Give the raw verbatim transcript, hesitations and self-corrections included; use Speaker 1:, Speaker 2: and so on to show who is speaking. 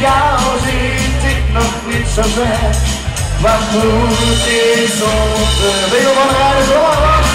Speaker 1: jou zit ik nog niet zo ver. Wat moet ik zonder? Weet je wat rijden zo lang?